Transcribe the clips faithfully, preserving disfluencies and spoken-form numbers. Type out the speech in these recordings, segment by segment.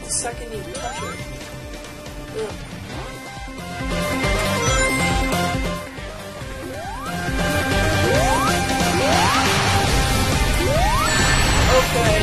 the second you touch it. Ugh. Okay,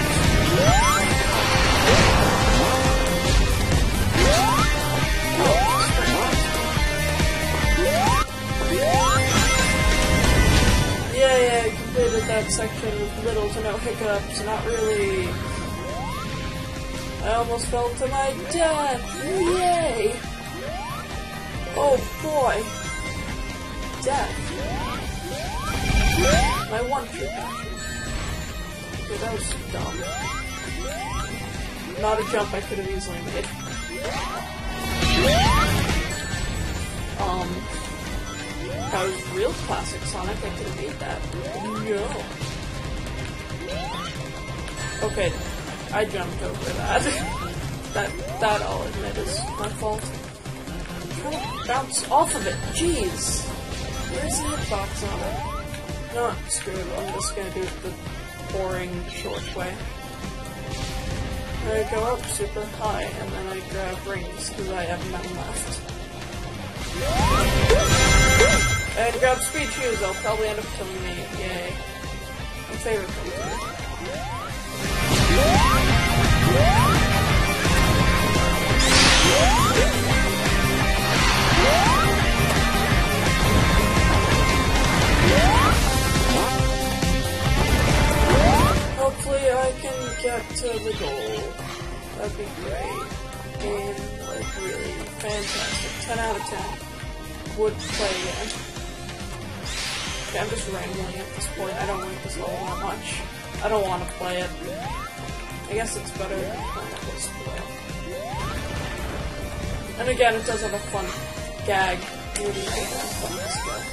yeah, yeah, I completed that section with little to no hiccups, not really. I almost fell to my death! Yay! Oh boy! Death. My one true passion. Okay, that was dumb. Not a jump I could have easily made. Um, that was real classic Sonic, I could have made that. No. Okay, I jumped over that. that, that I'll admit is my fault. I'm trying to bounce off of it, jeez! Where's the hitbox on it? No, screw it, I'm just gonna do it the boring, short way. I go up super high, and then I grab rings, because I have none left. And grab speed shoes, they'll probably end up killing me, yay. My favorite thing to do. Hopefully I can get to the goal. That'd be great. Game, like, really fantastic. ten out of ten. Would play again. Okay, I'm just rambling at this point. I don't like this level that much. I don't want to play it. I guess it's better than playing it this way. And again, it does have a fun gag. Maybe I can fun this guy.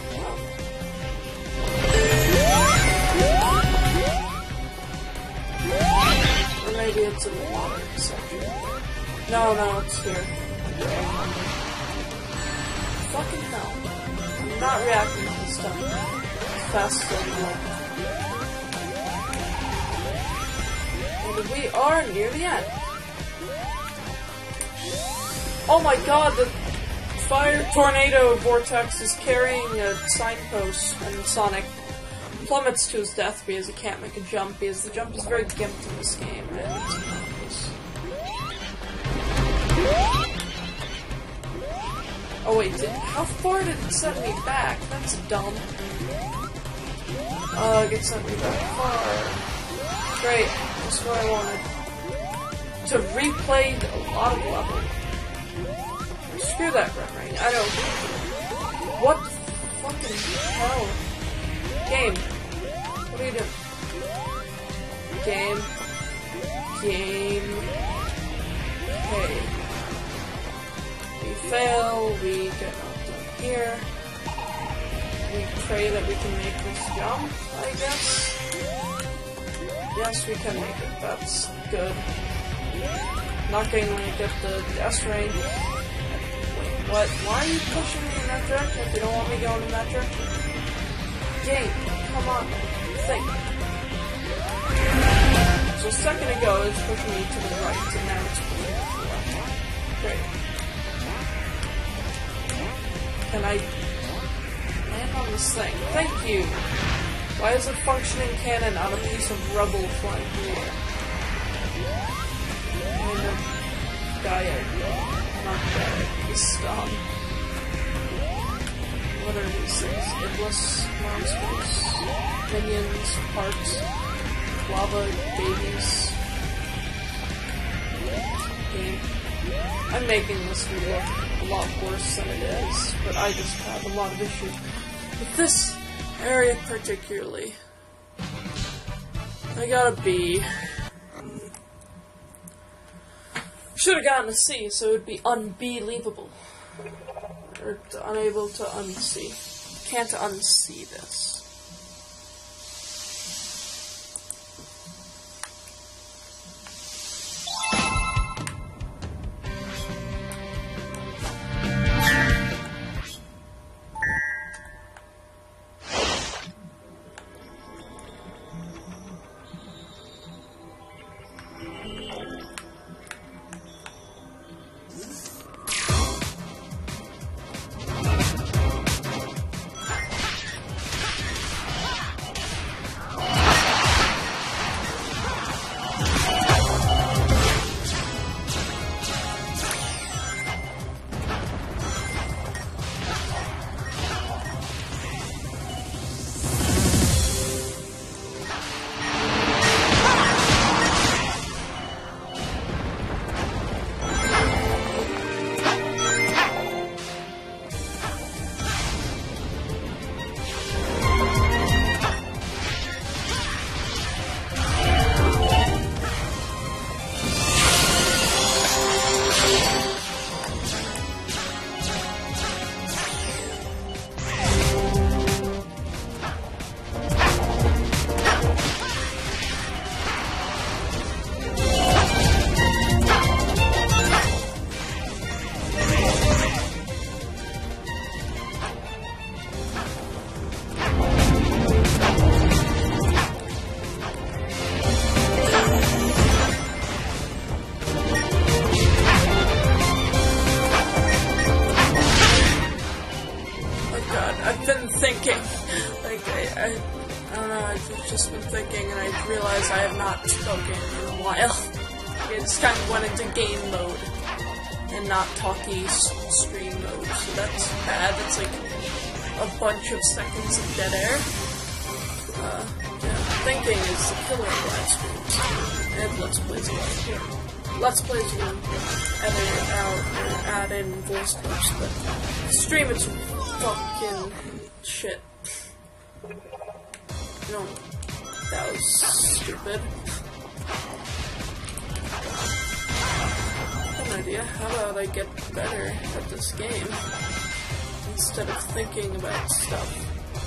Or maybe it's in the water section. No, no, it's here. Fucking hell. I'm not reacting to this stuff as fast as I would. And we are near the end. Oh my god, the fire tornado vortex is carrying a signpost, and Sonic plummets to his death because he can't make a jump, because the jump is very gimped in this game, and oh wait, did, how far did it send me back? That's dumb. Ugh, it sent me back far. Great, that's what I wanted. To replay a lot of levels. Screw that run right. I don't. What the fucking hell? Game. What are you doing? Game. Game. Okay. We fail. We get knocked up here. We pray that we can make this jump, I guess. Yes, we can make it. That's good. Not going to get the S rank. What? Why are you pushing me in that direction if you don't want me going in that direction? Game, come on, think. So a second ago it was pushing me to the right, and now it's pushing me to the left. Great. Can I land on this thing? Thank you! Why is a functioning cannon on a piece of rubble flying through the air? And a guy not bad. Stop. What are these things? Iblis monsters, minions, parts, lava babies. Game. I'm making this video a lot worse than it is, but I just have a lot of issues with this area particularly. I got a B. Should have gotten a C, so it would be unbelievable. Or unable to unsee. Can't unsee this. it just kind of went into game mode and not talkie stream mode, so that's bad. That's like a bunch of seconds of dead air. Uh, yeah, thinking is the killer of live streams, and Let's Plays a lot here. Let's Plays will edit out or add in voice clips, but stream it's fucking shit. No, that was stupid. An idea. How about I get better at this game instead of thinking about stuff?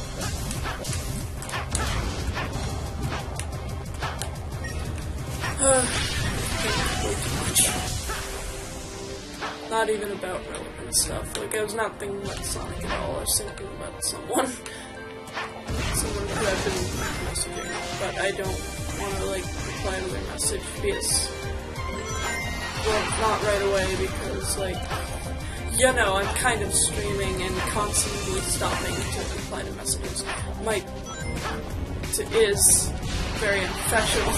Uh, way too much. Not even about relevant stuff. Like, I was not thinking about Sonic at all. I was thinking about someone. Someone who I've been messaging. But I don't want to, like, reply to their message because... Well, not right away because, like... You know, I'm kind of streaming and constantly stopping to reply to messages. Might... It is very unprofessional.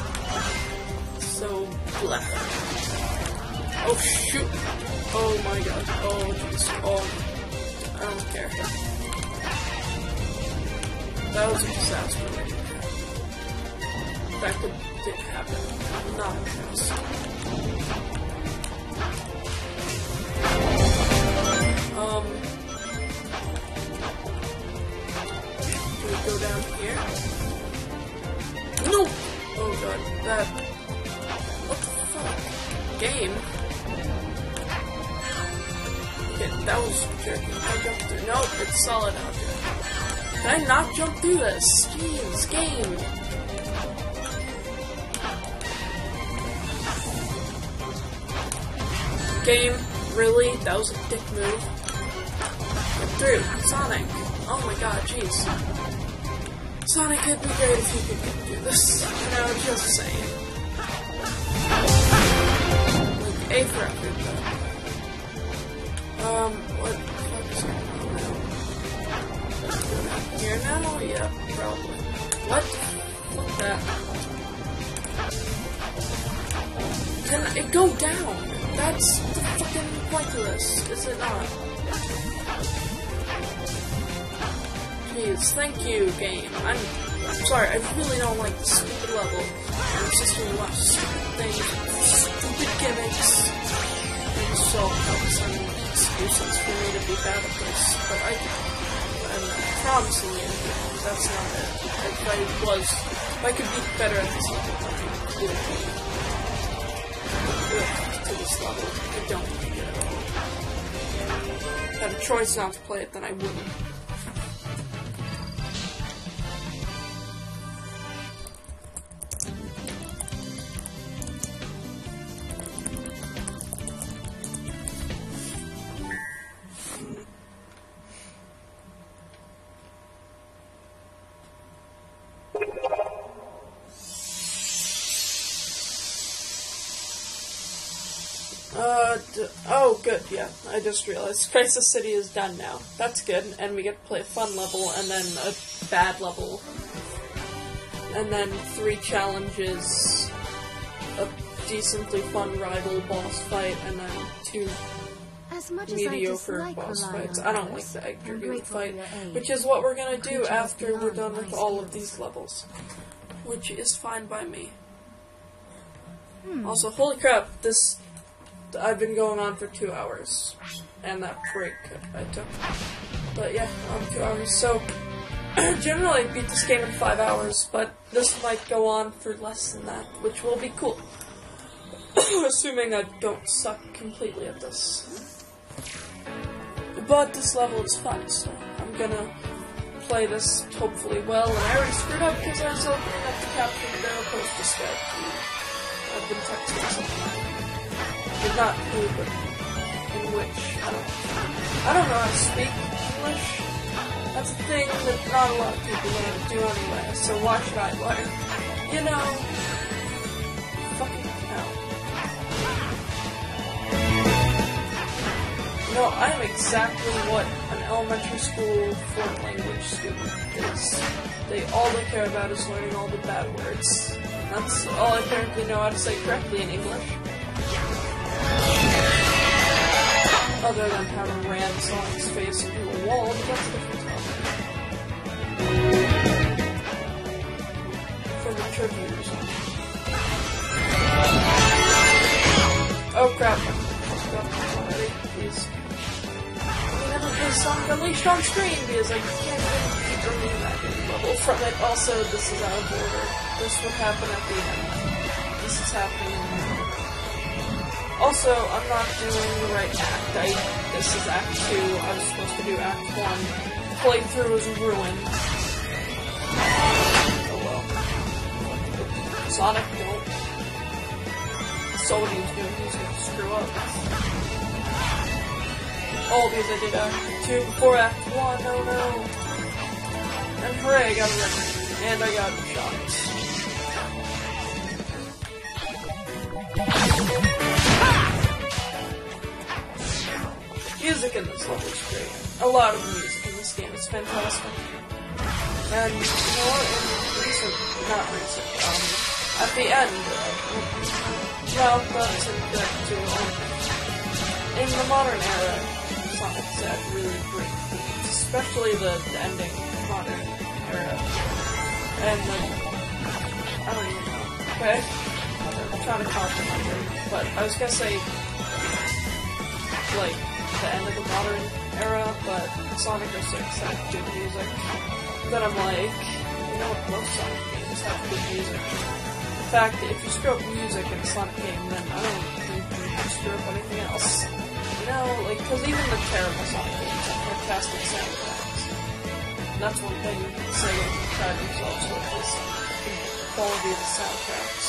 So, bleh. Oh, shoot. Oh my god. Oh, jeez. Oh, I don't care. That was a disaster. That could did happen. I'm not impressed. Um... Do we go down here? No! Oh god, that... What the fuck? Game? Okay, that was jerky. I jumped through. Nope, it's solid out there. Can I not jump through this? Jeez, game! Game? Really? That was a dick move. Get through. Sonic. Oh my god, jeez. Sonic, it'd be great if you could get through this. You know, just saying. Like, A for effort, though. Um, what the fuck is going on now? Let's go down here now? Yeah, probably. What? Fuck that. Can it go down? That's fucking pointless, is it not? Jeez, thank you, game. I'm, I'm sorry, I really don't like this stupid level. I'm just gonna watch stupid things, stupid gimmicks, and so helps and excuses for me to be bad at this. But I, I'm promising you, that's not it. If I was, if I could be better at this level, I would be. To this level, I don't like it at all. If I had a choice not to play it, then I wouldn't. Uh, d oh, good, yeah. I just realized Crisis City is done now. That's good, and we get to play a fun level, and then a bad level. And then three challenges, a decently fun rival boss fight, and then two as much mediocre as I boss rely fights. on I don't others, like the Egg I'm Dragoon grateful fight, for your aid. which is what we're gonna do Creatures after we're beyond done with my all of skills. these levels. Which is fine by me. Hmm. Also, holy crap, this... I've been going on for two hours, and that break I took. But yeah, um, two hours. So, generally I beat this game in five hours, but this might go on for less than that, which will be cool. Assuming I don't suck completely at this. But this level is fun, so I'm gonna play this hopefully well, and I already screwed up because I was opening up the capture the barrel post instead. I've been texting something. But not who, but in which. I don't, I don't know how to speak English. That's a thing that not a lot of people know how to do anyway, so why should I learn? You know, fucking hell. You know, I am exactly what an elementary school foreign language student is. They, all they care about is learning all the bad words. That's all I apparently know how to say correctly in English. Other than how to ram Sonic's face into a wall, but that's a different topic. For mature viewers. Oh crap. Already. Please. I never play Sonic Unleashed on screen because I can't even keep removing that level from it. Also, this is out of order. This would happen at the end. This is happening in the middle. Also, I'm not doing the right act. I, this is Act two. I was supposed to do Act one. Playthrough is ruined. Oh well. Sonic, don't. That's all he was doing. He was going to screw up. All because I did Act two before Act one. Oh no. And hooray, I got a record. And I got shots. Music in this level is great. A lot of music in this game is fantastic. And, you know what, in recent, not recent, um, at the end, uh, well, that's in that too, um, in the modern era, Sonic's had really great themes, especially the, the ending modern era. And, like, I don't even know, okay? I'm trying to compliment it, but I was gonna say, like, the end of the modern era, but Sonic oh six had good music. Then I'm like, you know what, most Sonic games have good music. In fact, if you screw up music in a Sonic game, then I don't think you can screw up anything else. You know, like, because even the terrible Sonic games have fantastic soundtracks. And that's one thing Sega can pride themselves with, is the quality of the soundtracks.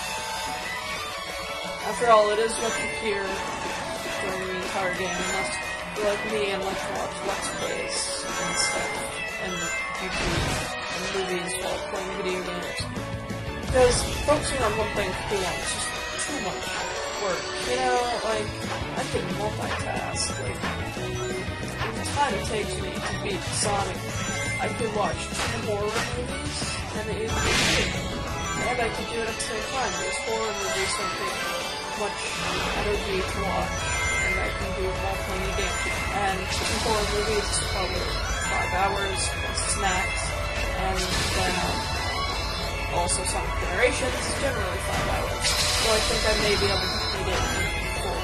After all, it is what you hear during the entire game, unless you're like me and like to watch Let's Plays and stuff, and YouTube and movies while playing video games. Because focusing on one thing for too long is just too much work. You know, like, I can multitask. Like, the time it takes me to beat Sonic, I could watch two horror movies, and it would be great. And I could do it at the same time, because horror movies don't take much energy to watch. And I can do it while playing a game. And two horror movies is probably five hours, plus snacks, and then um, also Sonic Generations is generally five hours. So I think I may be able to beat it in four.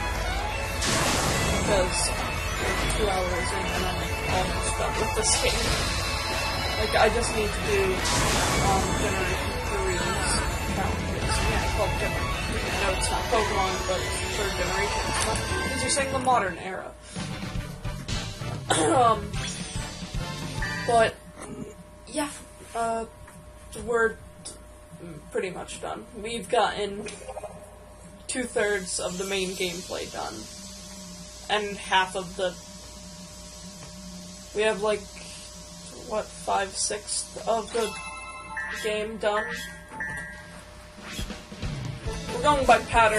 Because we're two hours in and I'm almost done with this game. Like, I just need to do um, Generation three's challenges. Yeah, I call it Generation three. I know it's not Pokemon, but it's third generation. Because you're saying the modern era. um, but, yeah, uh, we're pretty much done. We've gotten two-thirds of the main gameplay done. And half of the... We have, like, what, five-sixths of the game done? We're going by pattern.